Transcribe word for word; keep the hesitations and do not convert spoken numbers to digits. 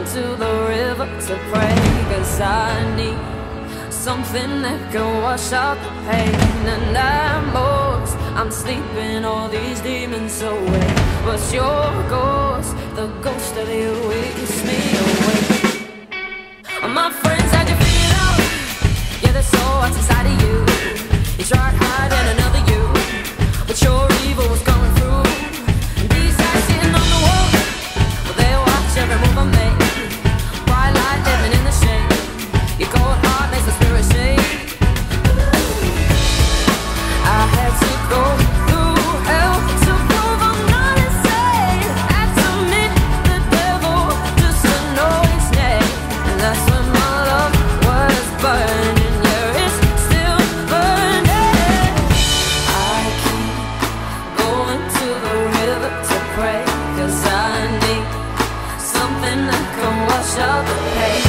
to the river to pray, 'cause I need something that can wash out the pain. And I'm lost, I'm sleeping all these demons away, but your ghost, the ghost of you, keeps me awake. My friends had you figured out, yeah, they saw what's inside of you. You tried hiding another you, but your evil was coming through. And these eyes sitting on the wall, well, they watch every move I make. Bright light living in the shade, your cold heart makes the spirit shake. I had to go through hell to prove I'm not insane. Had to meet the devil just to know his name. And that's when my love was burning, yeah, it's still burning. I keep going to the river to pray, 'cause I need something that can wash out the pain.